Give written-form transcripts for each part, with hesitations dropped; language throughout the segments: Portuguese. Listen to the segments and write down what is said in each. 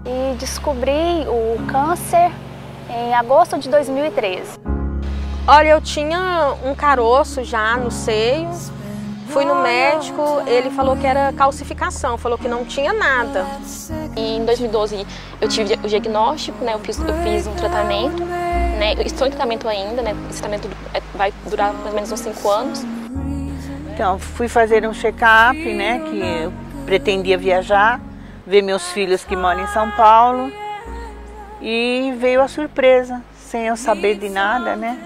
E descobri o câncer em agosto de 2013. Olha, eu tinha um caroço já no seio, fui no médico, ele falou que era calcificação, falou que não tinha nada. E em 2012 eu tive o diagnóstico, né? Eu fiz um tratamento, né? Eu estou em tratamento ainda, né? Esse tratamento vai durar mais ou menos uns 5 anos. Então, fui fazer um check-up, né? Que eu pretendia viajar, ver meus filhos que moram em São Paulo. E veio a surpresa, sem eu saber de nada, né?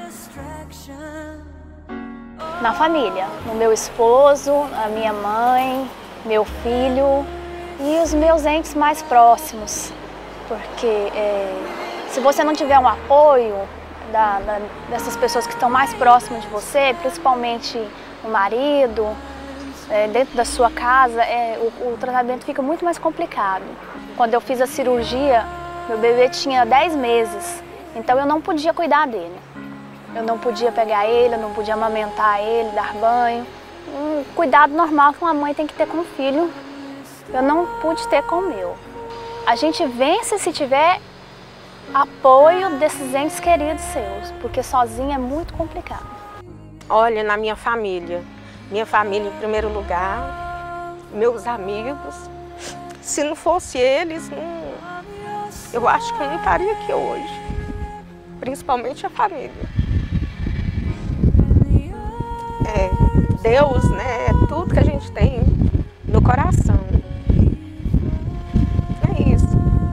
Na família, o meu esposo, a minha mãe, meu filho e os meus entes mais próximos. Porque se você não tiver um apoio dessas pessoas que estão mais próximas de você, principalmente o marido, dentro da sua casa, o tratamento fica muito mais complicado. Quando eu fiz a cirurgia, meu bebê tinha 10 meses, então eu não podia cuidar dele. Eu não podia pegar ele, eu não podia amamentar ele, dar banho. Um cuidado normal que uma mãe tem que ter com o filho, eu não pude ter com o meu. A gente vence se tiver apoio desses entes queridos seus, porque sozinho é muito complicado. Olha, na minha família em primeiro lugar, meus amigos, se não fosse eles, eu acho que eu não estaria aqui hoje, principalmente a família. Deus, né, é tudo que a gente tem no coração. É isso.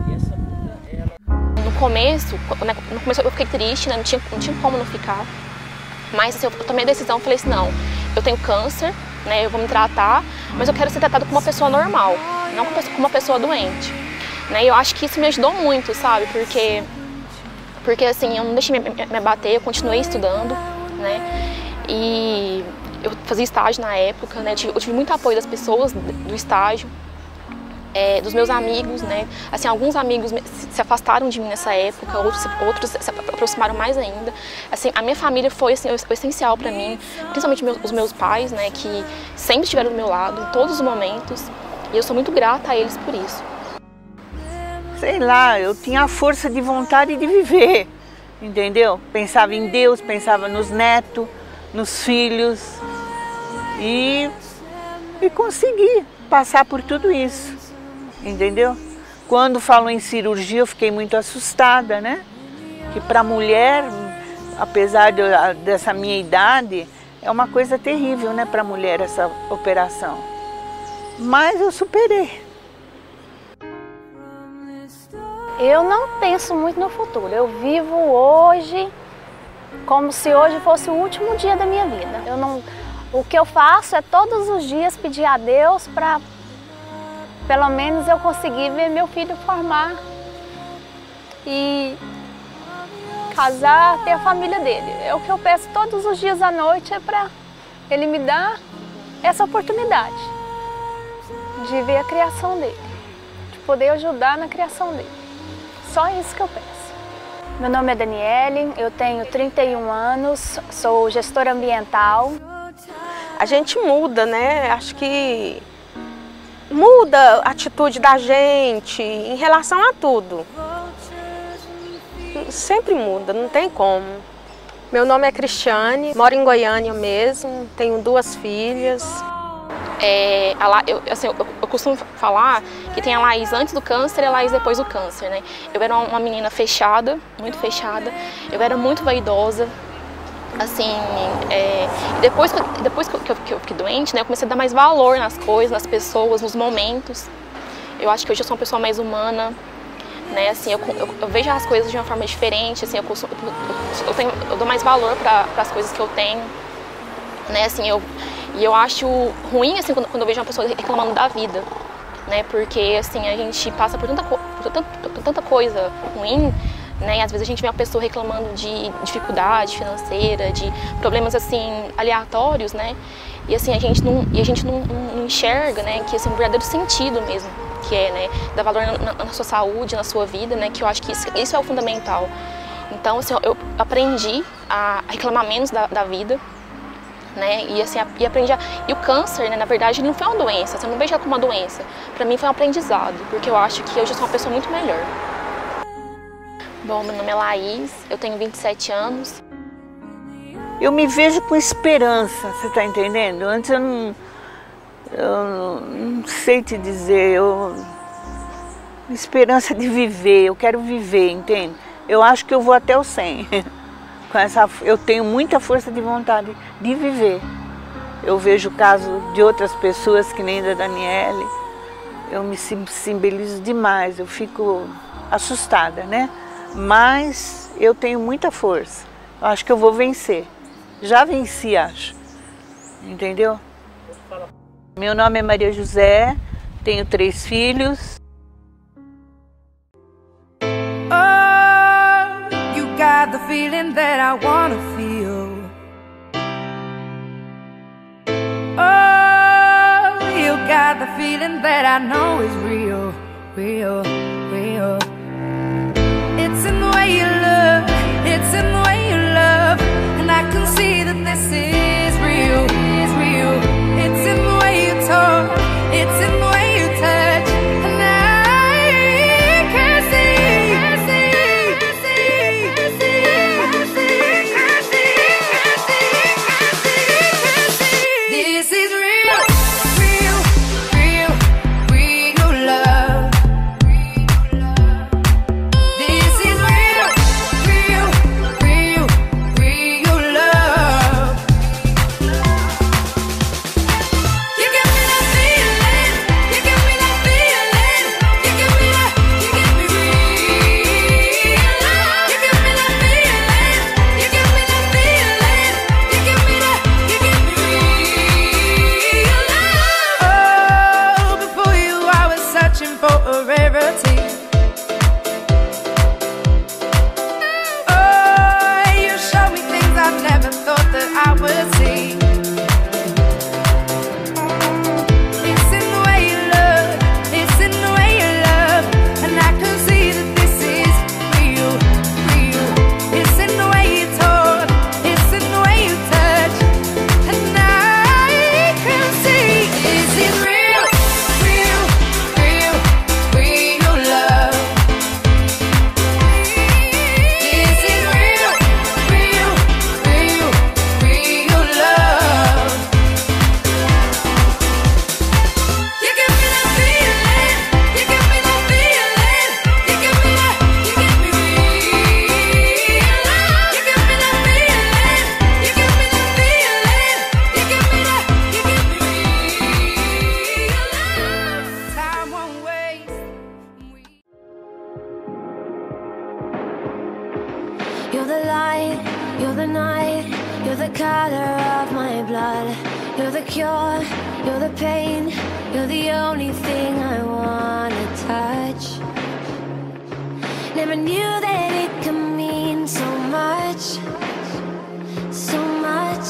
No começo eu fiquei triste, né, não tinha como não ficar. Mas assim, eu tomei a decisão, falei assim, não, eu tenho câncer, né, eu vou me tratar, mas eu quero ser tratada como uma pessoa normal, não como uma pessoa doente. Né, e eu acho que isso me ajudou muito, sabe, porque assim, eu não deixei me abater, eu continuei estudando, né, e eu fazia estágio na época, né, eu tive muito apoio das pessoas do estágio, dos meus amigos, né, assim, alguns amigos se afastaram de mim nessa época, outros se aproximaram mais ainda. Assim, a minha família foi assim, o essencial para mim, principalmente os meus pais, né, que sempre estiveram do meu lado em todos os momentos, e eu sou muito grata a eles por isso. Sei lá, eu tinha a força de vontade de viver, entendeu? Pensava em Deus, pensava nos netos, nos filhos e consegui passar por tudo isso, entendeu? Quando falou em cirurgia eu fiquei muito assustada, né? Que para mulher, apesar dessa minha idade, é uma coisa terrível, né, para mulher essa operação. Mas eu superei. Eu não penso muito no futuro, eu vivo hoje como se hoje fosse o último dia da minha vida. O que eu faço é todos os dias pedir a Deus para pelo menos eu conseguir ver meu filho formar e casar, ter a família dele. É o que eu peço todos os dias à noite, é para ele me dar essa oportunidade de ver a criação dele, de poder ajudar na criação dele. Só isso que eu peço. Meu nome é Daniele, eu tenho 31 anos, sou gestora ambiental. A gente muda, né? Acho que muda a atitude da gente em relação a tudo. Sempre muda, não tem como. Meu nome é Cristiane, moro em Goiânia mesmo, tenho 2 filhas. Eu costumo falar que tem a Laís antes do câncer e a Laís depois do câncer, né? Eu era uma menina fechada, muito fechada, eu era muito vaidosa, assim, depois que eu fiquei doente, né, eu comecei a dar mais valor nas coisas, nas pessoas, nos momentos. Eu acho que hoje eu sou uma pessoa mais humana, né, assim, eu vejo as coisas de uma forma diferente, assim, eu dou mais valor para as coisas que eu tenho, né, assim, e eu acho ruim, assim, quando eu vejo uma pessoa reclamando da vida, né? Porque, assim, a gente passa por tanta coisa ruim, né? E às vezes a gente vê uma pessoa reclamando de dificuldade financeira, de problemas, assim, aleatórios, né? E, assim, a gente não enxerga, né? Que, assim, um verdadeiro sentido mesmo, que é, né? Dar valor na sua saúde, na sua vida, né? Que eu acho que isso é o fundamental. Então, assim, eu aprendi a reclamar menos da vida, né? E assim, e aprendi e o câncer, né, na verdade, não foi uma doença, você não vejo ela como uma doença. Para mim foi um aprendizado, porque eu acho que hoje eu sou uma pessoa muito melhor. Bom, meu nome é Laís, eu tenho 27 anos. Eu me vejo com esperança, você está entendendo? Antes eu não sei te dizer, esperança de viver, eu quero viver, entende? Eu acho que eu vou até o 100. Eu tenho muita força de vontade de viver. Eu vejo o caso de outras pessoas, que nem da Daniele, eu me sensibilizo demais, eu fico assustada, né? Mas eu tenho muita força, eu acho que eu vou vencer. Já venci, acho, entendeu? Meu nome é Maria José, tenho 3 filhos. Got the feeling that I wanna feel. Oh, you got the feeling that I know is real, real, real. It's in the way you look, it's in the way you love, and I can see that this is real, is real. It's in the way you talk, it's in the way you touch, and I can see. You're the light, you're the night, you're the color of my blood. You're the cure, you're the pain, you're the only thing I wanna touch. Never knew that it could mean so much, so much.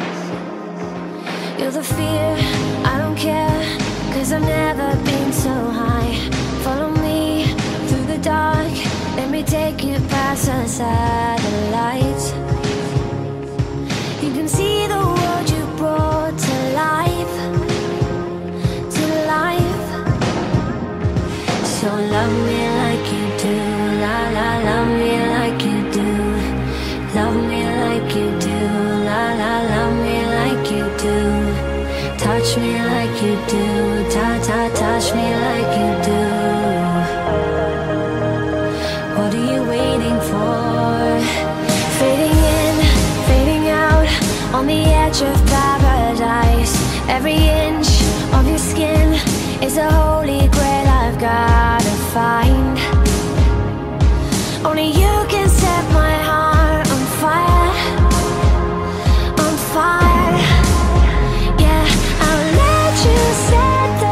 You're the fear, I don't care, 'cause I've never been so high. Follow me through the dark, let me take you past the satellites. You can see the world you brought to life, to life. So love me like you do, la la, love me like you do. Love me like you do, la la, love me like you do. Touch me like you do, touch me like you do. What are you waiting for? Fading in, fading out, on the edge of paradise. Every inch of your skin is a holy grail I've gotta find. Only you can set my heart on fire, on fire. Yeah, I'll let you set the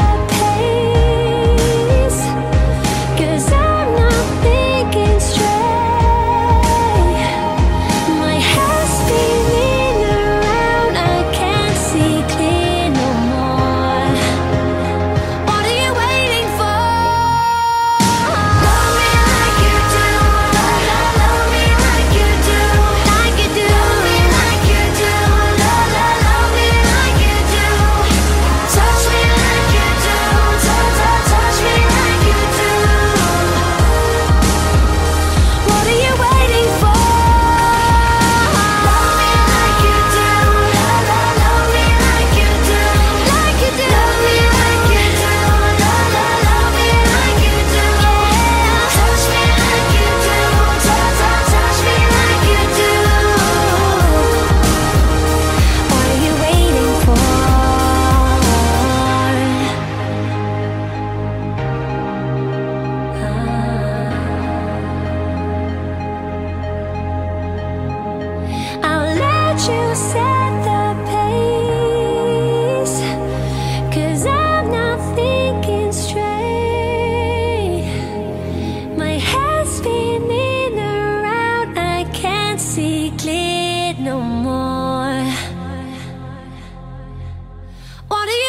pace, 'cause I'm not thinking straight. My head's spinning around, I can't see clear no more. What are you waiting for? What do you